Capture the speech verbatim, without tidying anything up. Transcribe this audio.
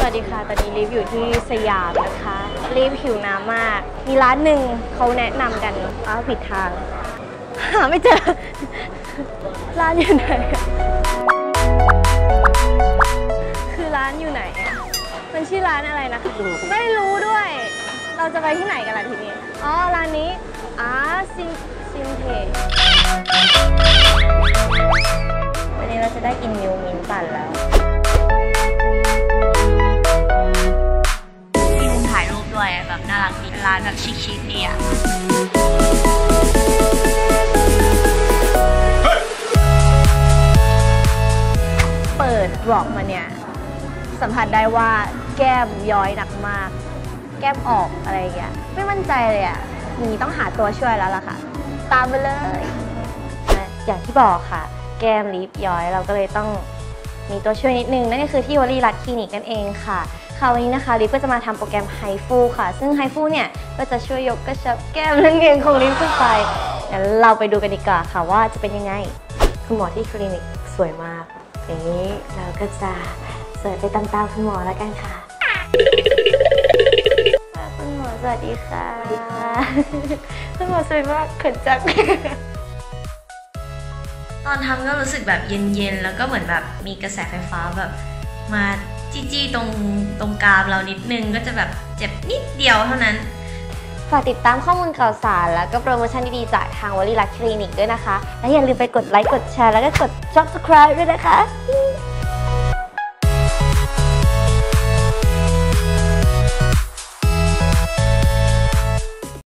วัสดีค่ะตอนนี้ลิฟอยู่ที่สยามนะคะลิฟหิวน้ำมากมีร้านหนึ่งเขาแนะนำกันอ้าวผิดทางหาไม่เจอร้านอยู่ไหนคือร้านอยู่ไหนอะมันชื่อร้านอะไรนะคะไม่รู้ด้วยเราจะไปที่ไหนกันล่ะทีนี้อ๋อร้านนี้อ่าซินซินเทวันนี้เราจะได้กินมิวมินปั่นแล้วมีมุมถ่ายรูปด้วยแบบน่ารักดีร้านแบบชิคๆดีอ่ะเปิดบล็อกมาเนี่ยสัมผัสได้ว่าแก้มย้อยหนักมากแก้มออกอะไรอย่างเงี้ยไม่มั่นใจเลยอ่ะนี่ต้องหาตัวช่วยแล้วล่ะค่ะตามไปเลยอย่างที่บอกค่ะแก้มลิฟย้อยเราก็เลยต้องมีตัวช่วยนิดนึงนั่นก็คือที่วลีรัตคลินิกนั่นเองค่ะค่ะวันนี้นะคะลิฟก็จะมาทำโปรแกรมไฮฟูค่ะซึ่งไฮฟูเนี่ยก็จะช่วยยกกระชับแก้มนั่นเองของลิฟขึ้นไปงั้นเราไปดูกันดีกว่าค่ะว่าจะเป็นยังไงคุณหมอที่คลินิกสวยมากอย่างนี้เราก็จะสวยไปตามๆคุณหมอแล้วกันค่ะคุณหมอสวัสดีค่ะคุณหมอสวยมากเขินจังตอนทำก็รู้สึกแบบเย็นๆแล้วก็เหมือนแบบมีกระแสไฟฟ้าแบบมาจี้ๆตรงตรงกรามเรานิดนึงก็จะแบบเจ็บนิดเดียวเท่านั้นฝากติดตามข้อมูลข่าวสารแล้วก็โปรโมชั่นดีๆจากทางวลีรัตคลินิกด้วยนะคะและอย่าลืมไปกดไลค์กดแชร์แล้วก็กด ซับสไครบ์ ด้วยนะคะ